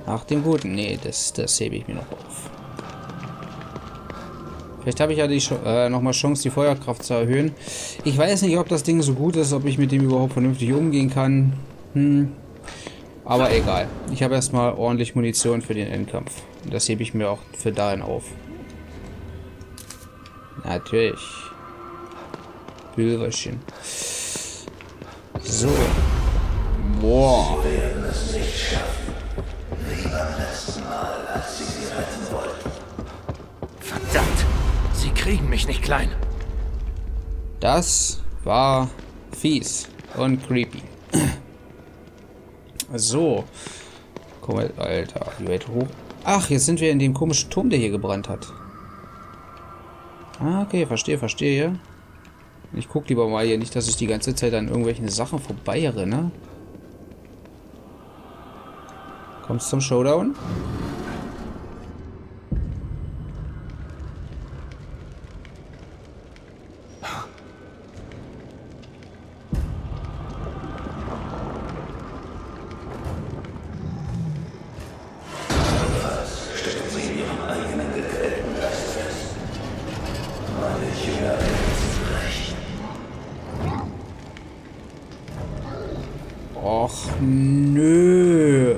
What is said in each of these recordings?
Nach dem Guten. Nee, das hebe ich mir noch auf. Vielleicht habe ich ja nochmal Chance, die Feuerkraft zu erhöhen. Ich weiß nicht, ob das Ding so gut ist, ob ich mit dem überhaupt vernünftig umgehen kann. Aber egal. Ich habe erstmal ordentlich Munition für den Endkampf. Und das hebe ich mir auch für dahin auf. Natürlich. Pülverchen. So. Boah. Sie werden es nicht schaffen. Wie beim letzten Mal, als Sie sie retten wollten. Verdammt! Sie kriegen mich nicht klein. Das war fies und creepy. So. Komm mal, Alter. Die Welt hoch. Ach, jetzt sind wir in dem komischen Turm, der hier gebrannt hat. Ah, okay, verstehe. Ich guck lieber mal hier nicht, dass ich die ganze Zeit an irgendwelchen Sachen vorbei renne. Kommst zum Showdown? Stecken Sie in Ihrem eigenen gequälten Geist fest. Meine Jünger werden Sie rächen. Och, nö.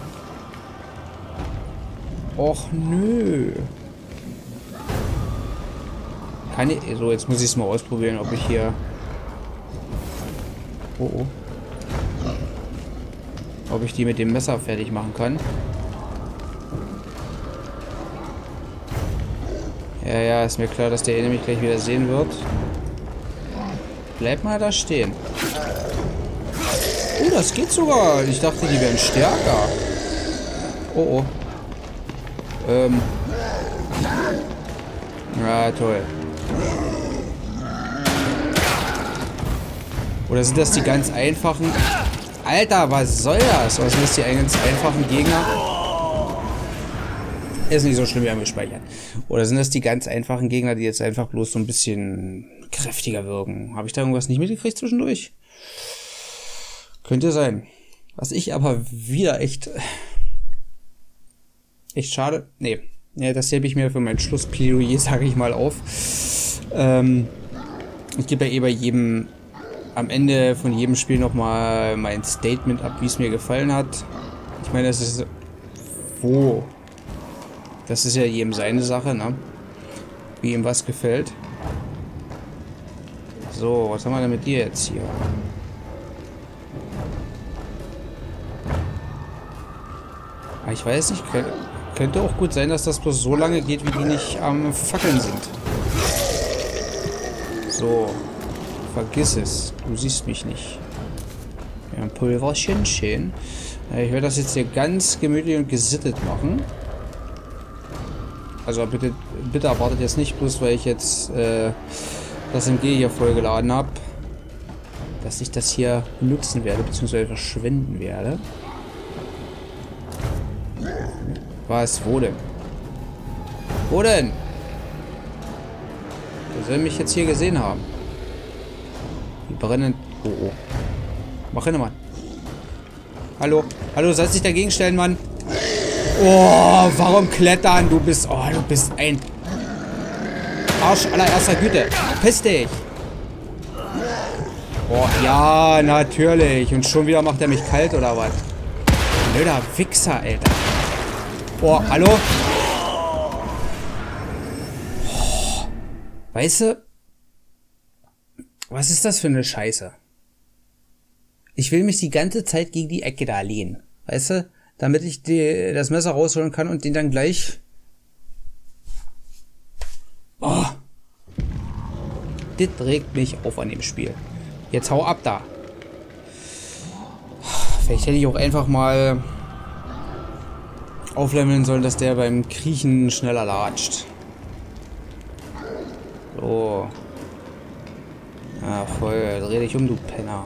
Och, nö. Kann ich... So, jetzt muss ich es mal ausprobieren, ob ich hier... Oh, oh. Ob ich die mit dem Messer fertig machen kann. Ja, ist mir klar, dass der nämlich gleich wieder sehen wird. Bleib mal da stehen. Oh, das geht sogar. Ich dachte, die wären stärker. Oh, oh. Ja, toll. Oder sind das die ganz einfachen... Alter, was soll das? Was sind das die ganz einfachen Gegner? Ist nicht so schlimm, wir haben gespeichert. Oder sind das die ganz einfachen Gegner, die jetzt einfach bloß so ein bisschen kräftiger wirken? Habe ich da irgendwas nicht mitgekriegt zwischendurch? Könnte sein. Was ich aber wieder echt schade... Nee, das hebe ich mir für mein Schlussplädoyer, sage ich mal, auf. Ich gebe ja eh bei jedem... am Ende von jedem Spiel nochmal mein Statement ab, wie es mir gefallen hat. Ich meine, das ist... Das ist ja jedem seine Sache, ne? Wie ihm was gefällt. So, was haben wir denn mit dir jetzt hier? Ich weiß nicht, könnte auch gut sein, dass das bloß so lange geht, wie die nicht am Fackeln sind. So. Vergiss es. Du siehst mich nicht. Ja, ein Pulverchen, schön. Ich werde das jetzt hier ganz gemütlich und gesittet machen. Also bitte erwartet jetzt nicht bloß, weil ich jetzt das MG hier vollgeladen habe, dass ich das hier nutzen werde, beziehungsweise verschwenden werde. Was? Wo denn? Wo denn? Der soll mich jetzt hier gesehen haben. Die brennen... Oh, oh. Mach hin, Mann. Hallo? Hallo, sollst dich dagegen stellen, Mann? Oh, warum klettern? Du bist ein Arsch allererster Güte. Piss dich. Oh, ja, natürlich. Und schon wieder macht er mich kalt, oder was? Blöder Wichser, Alter. Oh, hallo? Oh, weißt du? Was ist das für eine Scheiße? Ich will mich die ganze Zeit gegen die Ecke da lehnen. Weißt du? Damit ich das Messer rausholen kann und den dann gleich... Oh. Das regt mich auf an dem Spiel. Jetzt hau ab da. Vielleicht hätte ich auch einfach mal aufleveln sollen, dass der beim Kriechen schneller latscht. So. Ja, voll. Dreh dich um, du Penner.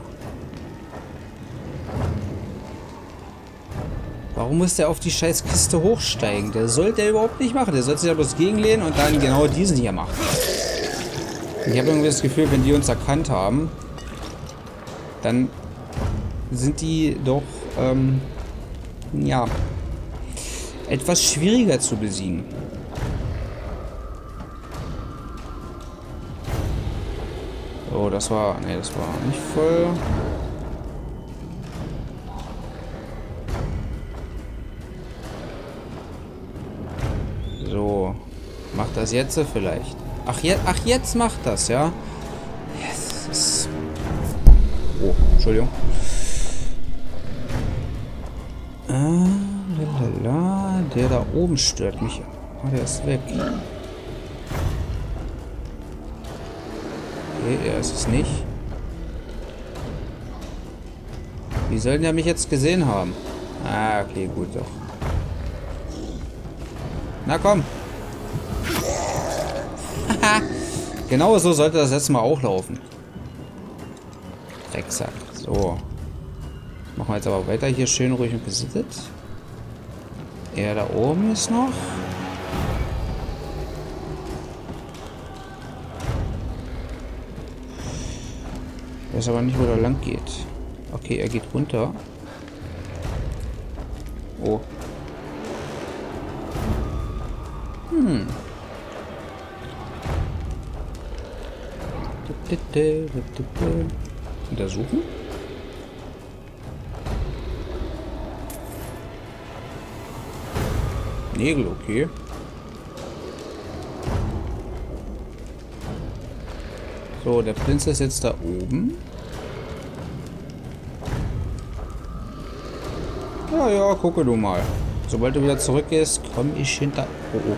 Warum muss der auf die scheiß Kiste hochsteigen? Der sollte er überhaupt nicht machen. Der sollte sich ja bloß gegenlehnen und dann genau diesen hier machen. Ich habe irgendwie das Gefühl, wenn die uns erkannt haben, dann sind die doch, ja, etwas schwieriger zu besiegen. So, das war... Ne, das war nicht voll. So. Macht das jetzt vielleicht? Ach, jetzt macht das, ja? Yes. Oh, Entschuldigung. Lalala. Der da oben stört mich. Oh, der ist weg. Okay, er ist es nicht. Wie soll der mich jetzt gesehen haben? Ah, okay, gut, doch. Na komm. Genau so sollte das letzte Mal auch laufen. Drecksack. So. Machen wir jetzt aber weiter hier schön ruhig und gesittet. Er da oben ist noch. Ich weiß aber nicht, wo der lang geht. Okay, er geht runter. Oh. Untersuchen. Nägel, okay. So, der Prinz ist jetzt da oben. Ja, ja, gucke du mal. Sobald du wieder zurückgehst, komme ich hinter... Oh, oh.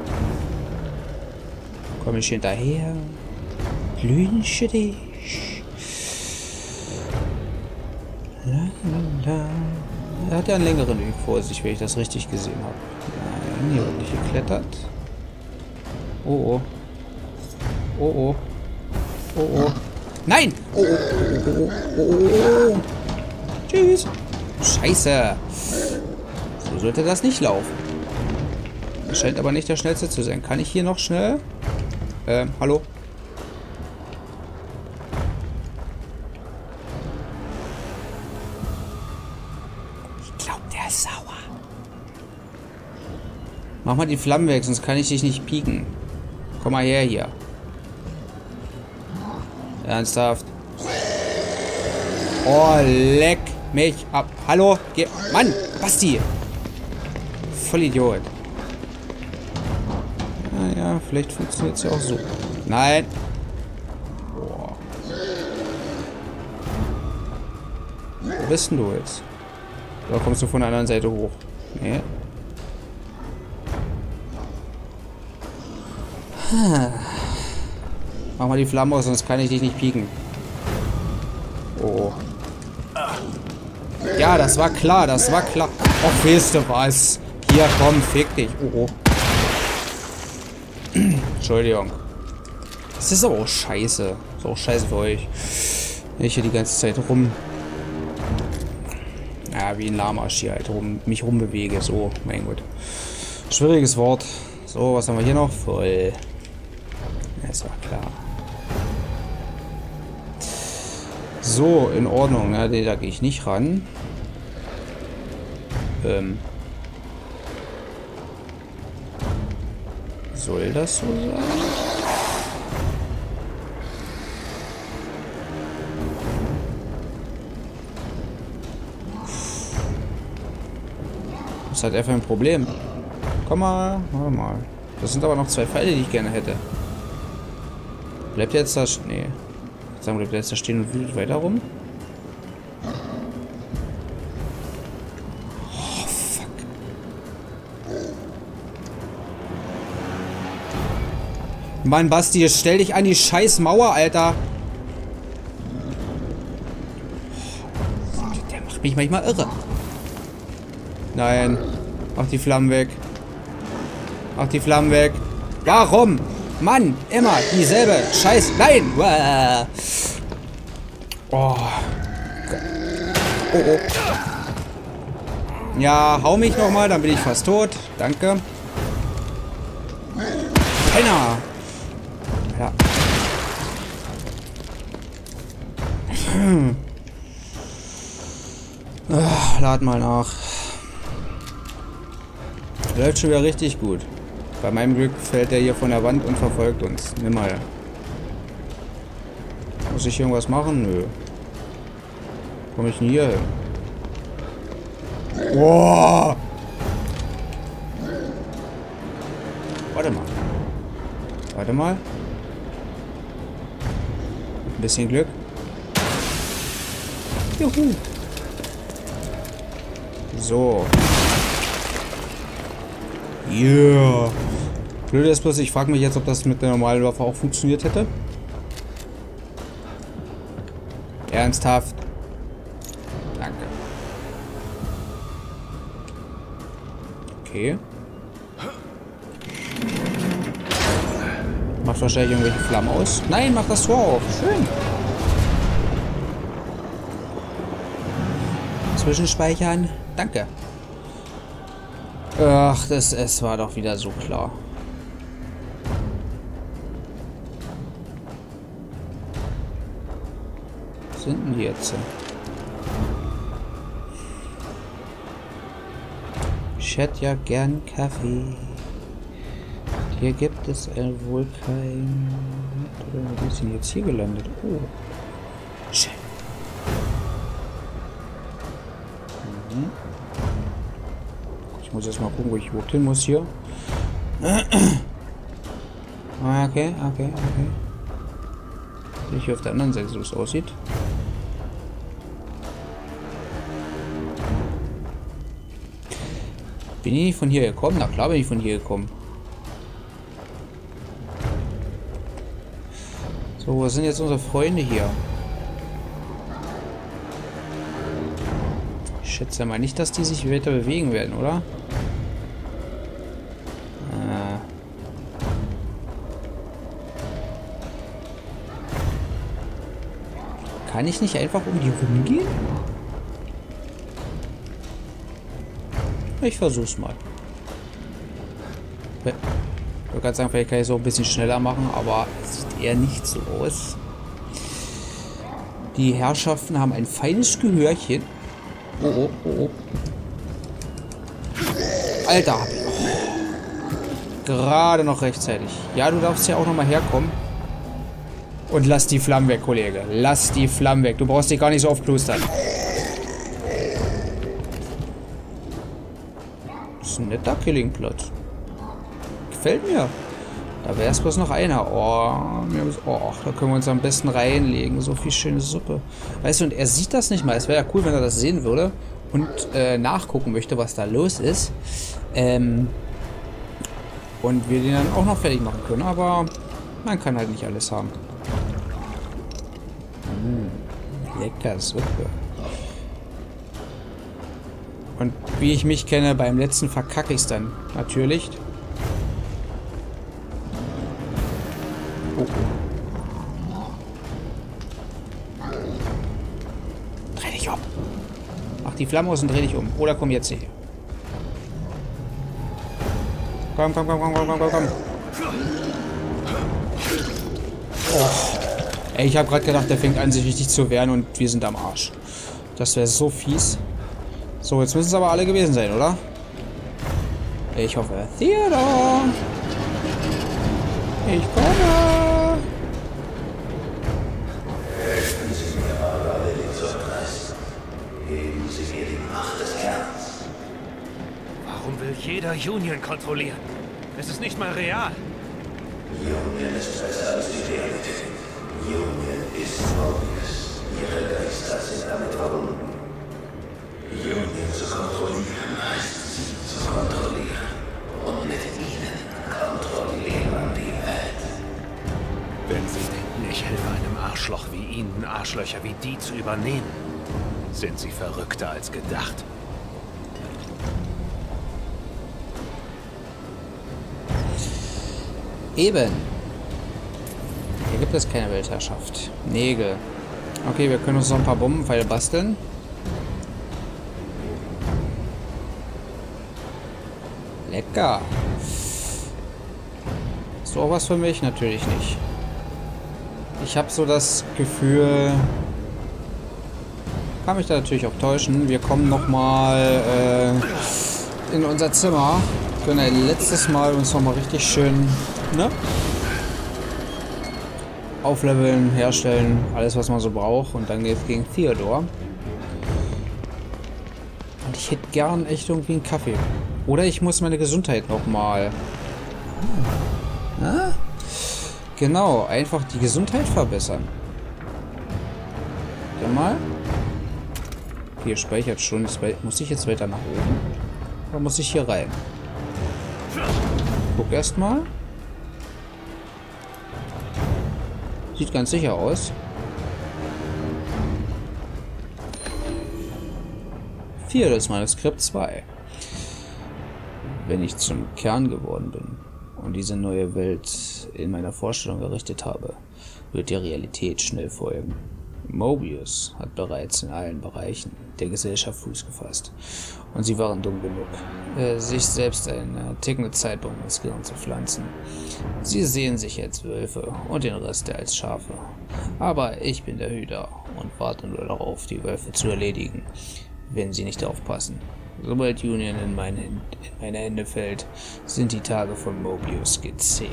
Komme ich hinterher. Lünche dich. Lalala. Er hat ja einen längeren Weg vor sich, wenn ich das richtig gesehen habe. Nein, hier wird nicht geklettert. Oh, oh. Oh, oh. Oh, oh. Nein! Oh, oh, oh, oh, oh, oh. Tschüss. Scheiße. So sollte das nicht laufen. Das scheint aber nicht der schnellste zu sein. Kann ich hier noch schnell? Hallo? Ich glaube, der ist sauer. Mach mal die Flammen weg, sonst kann ich dich nicht pieken. Komm mal her hier. Ernsthaft. Oh, leck mich ab. Hallo? Geh. Mann, Basti. Vollidiot. Naja, vielleicht funktioniert es ja auch so. Nein. Boah. Wo bist denn du jetzt? Oder kommst du von der anderen Seite hoch? Nee. Mach mal die Flamme aus, sonst kann ich dich nicht pieken. Oh. Ja, das war klar, das war klar. Och, weißt du was? Hier, komm, fick dich. Oh, oh. Entschuldigung. Das ist aber auch scheiße. Das ist auch scheiße für euch. Wenn ich hier die ganze Zeit ja, wie ein Lamasch hier halt mich rumbewege. So, mein Gott. Schwieriges Wort. So, was haben wir hier noch? Voll. Ja, ist doch klar. So, in Ordnung. Ja, da gehe ich nicht ran. Soll das so sein? Was hat er für ein Problem? Komm mal, warte mal. Das sind aber noch 2 Pfeile, die ich gerne hätte. Bleibt er jetzt da... Nee. Sagen wir, bleibt er jetzt da stehen und wühlt weiter rum? Oh, fuck. Mann, Basti, stell dich an die scheiß Mauer, Alter. Der macht mich manchmal irre. Nein. Mach die Flammen weg. Mach die Flammen weg. Warum? Mann, immer dieselbe Scheiß. Nein! Oh. Oh, oh. Ja, hau mich nochmal, dann bin ich fast tot. Danke. Penner! Ja. Lad mal nach. Läuft schon wieder richtig gut. Bei meinem Glück fällt er hier von der Wand und verfolgt uns. Nimm mal. Muss ich irgendwas machen? Nö. Komme ich denn hier hin? Oh! Warte mal. Warte mal. Ein bisschen Glück. Juhu. So. Yeah. Blöd ist bloß, ich frage mich jetzt, ob das mit der normalen Waffe auch funktioniert hätte. Ernsthaft. Danke. Okay. Macht wahrscheinlich irgendwelche Flammen aus. Nein, mach das Tor auf. Schön. Zwischenspeichern. Danke. Ach, es war doch wieder so klar. Was sind denn die jetzt? Ich hätte ja gern Kaffee. Hier gibt es wohl kein... Wie ist denn jetzt hier gelandet? Oh. Schön. Mhm. Ich muss erst mal gucken, wo ich überhaupt hin muss hier. Okay. Ich hier auf der anderen Seite, so es aussieht. Bin ich nicht von hier gekommen? Na klar bin ich von hier gekommen. So, wo sind jetzt unsere Freunde hier? Ich schätze mal nicht, dass die sich weiter bewegen werden, oder? Kann ich nicht einfach um die rumgehen? Ich versuch's mal. Ich wollte gerade sagen, vielleicht kann ich es auch ein bisschen schneller machen, aber es sieht eher nicht so aus. Die Herrschaften haben ein feines Gehörchen. Oh. Alter. Gerade noch rechtzeitig. Ja, du darfst ja auch noch mal herkommen. Und lass die Flammen weg, Kollege. Lass die Flammen weg. Du brauchst dich gar nicht so aufplustern. Das ist ein netter Killingplatz. Gefällt mir. Da wäre es bloß noch einer. Oh, da können wir uns am besten reinlegen. So viel schöne Suppe. Weißt du, und er sieht das nicht mal. Es wäre ja cool, wenn er das sehen würde und nachgucken möchte, was da los ist. Und wir den dann auch noch fertig machen können. Aber man kann halt nicht alles haben. Lecker Suppe. Und wie ich mich kenne, beim letzten verkacke ich es dann. Natürlich. Oh. Dreh dich um. Mach die Flamme aus und dreh dich um. Oder komm jetzt hier. Komm. Oh. Ey, ich habe gerade gedacht, der fängt an, sich richtig zu wehren und wir sind am Arsch. Das wäre so fies. So, jetzt müssen es aber alle gewesen sein, oder? Ich hoffe. Theodor! Ich komme! Helfen Sie mir, Margaret zur Preis. Geben Sie mir die Macht des Herrn. Warum will jeder Union kontrollieren? Es ist nicht mal real. Union ist besser als die Realität. Union ist Morbius. Ihre Geister sind damit verbunden. Union zu kontrollieren heißt sie zu kontrollieren. Und mit ihnen kontrollieren die Welt. Wenn Sie denken, ich helfe einem Arschloch wie Ihnen, Arschlöcher wie die zu übernehmen, sind Sie verrückter als gedacht. Eben. Hier gibt es keine Weltherrschaft. Nägel. Okay, wir können uns noch ein paar Bombenpfeile basteln. Lecker. Hast du auch was für mich? Natürlich nicht. Ich habe so das Gefühl... Kann mich da natürlich auch täuschen. Wir kommen nochmal in unser Zimmer. können ein letztes Mal uns nochmal richtig schön, ne? Aufleveln, herstellen, alles was man so braucht. Und dann geht's gegen Theodor. Und ich hätte gern echt irgendwie einen Kaffee. Oder ich muss meine Gesundheit nochmal... Ah. Genau, einfach die Gesundheit verbessern. Dann mal. Hier speichert schon. Muss ich jetzt weiter nach oben? Oder muss ich hier rein? Guck erstmal. Sieht ganz sicher aus. 4, das Manuskript 2. Wenn ich zum Kern geworden bin und diese neue Welt in meiner Vorstellung errichtet habe, wird die Realität schnell folgen. Mobius hat bereits in allen Bereichen der Gesellschaft Fuß gefasst. Und sie waren dumm genug, sich selbst eine tickende Zeitbombe ins Gehirn zu pflanzen. Sie sehen sich als Wölfe und den Rest als Schafe. Aber ich bin der Hüter und warte nur darauf, die Wölfe zu erledigen, wenn sie nicht aufpassen. Sobald Union in meine Hände fällt, sind die Tage von Mobius gezählt.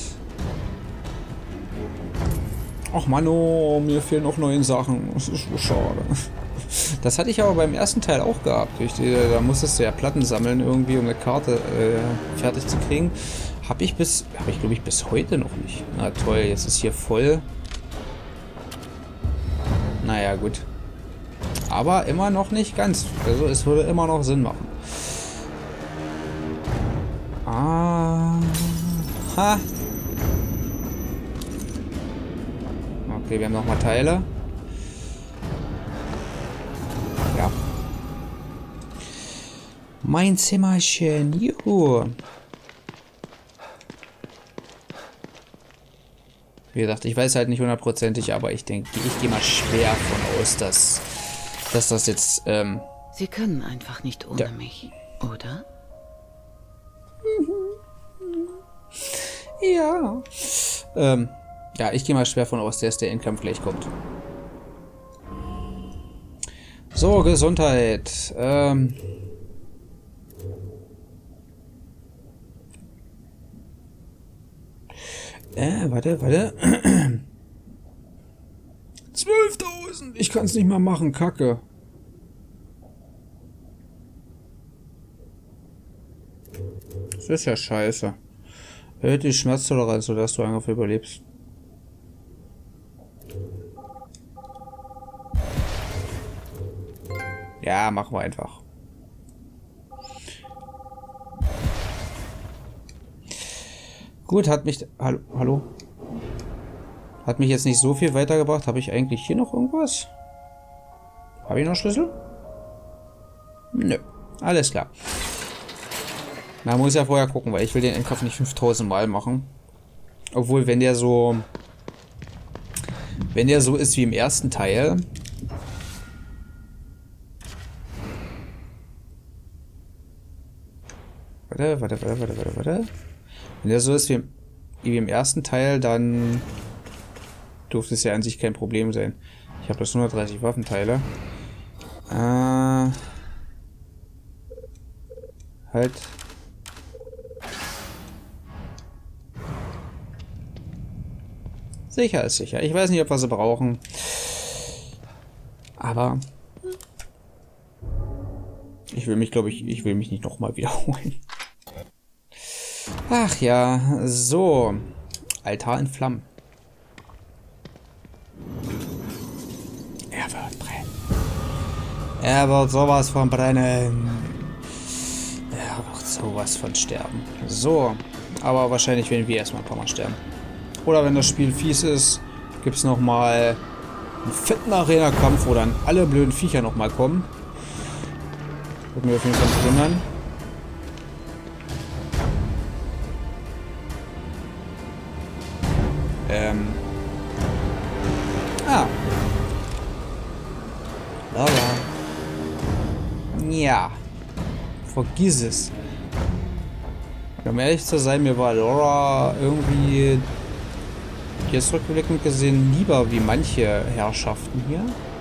Ach Mann, oh, mir fehlen noch 9 Sachen. Das ist so schade. Das hatte ich aber beim ersten Teil auch gehabt. Da musstest du ja Platten sammeln irgendwie, um eine Karte fertig zu kriegen. Habe ich glaube ich bis heute noch nicht. Na toll, jetzt ist hier voll. Naja, gut. Aber immer noch nicht ganz. Also es würde immer noch Sinn machen. Ah. Ha. Okay, wir haben nochmal Teile. Ja. Mein Zimmerchen. Juhu. Wie gesagt, ich weiß halt nicht hundertprozentig, aber ich denke, ich gehe mal schwer von aus, dass das jetzt... Sie können einfach nicht ohne mich, oder? Ja. Ja, ich gehe mal schwer von aus, dass der Endkampf gleich kommt. So, Gesundheit. Warte. 12.000! Ich kann es nicht mal machen, Kacke. Das ist ja scheiße. Erhöht die Schmerztoleranz, sodass du einfach überlebst. Ja, machen wir einfach. Gut, hat mich... Hallo? Hat mich jetzt nicht so viel weitergebracht. Habe ich eigentlich hier noch irgendwas? Habe ich noch Schlüssel? Nö. Alles klar. Man muss ja vorher gucken, weil ich will den Endkampf nicht 5000 Mal machen. Obwohl, wenn der so ist wie im ersten Teil... Warte. Wenn der so ist wie im ersten Teil, dann dürfte es ja an sich kein Problem sein. Ich habe das 130 Waffenteile. Halt. Sicher ist sicher. Ich weiß nicht, ob wir sie brauchen. Aber ich will mich, glaube ich, nicht nochmal wiederholen. Ach ja, so. Altar in Flammen. Er wird brennen. Er wird sowas von brennen. Er wird sowas von sterben. So. Aber wahrscheinlich werden wir erstmal ein paar Mal sterben. Oder wenn das Spiel fies ist, gibt es nochmal einen fetten Arena-Kampf, wo dann alle blöden Viecher nochmal kommen. Würde mir auf jeden Fall nicht wundern. Laura. Ja. Vergiss es. Um ehrlich zu sein, mir war Laura irgendwie jetzt rückblickend gesehen lieber wie manche Herrschaften hier.